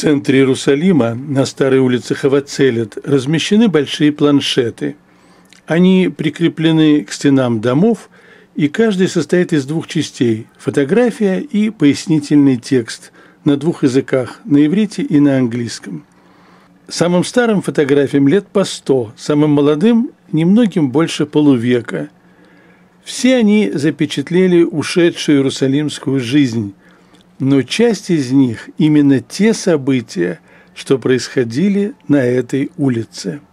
центре Иерусалима, на старой улице Хавацелет, размещены большие планшеты. Они прикреплены к стенам домов, и каждый состоит из двух частей – фотография и пояснительный текст на двух языках – на иврите и на английском. Самым старым фотографиям лет по 100, самым молодым – немногим больше полувека. Все они запечатлели ушедшую иерусалимскую жизнь, но часть из них – именно те события, что происходили на этой улице.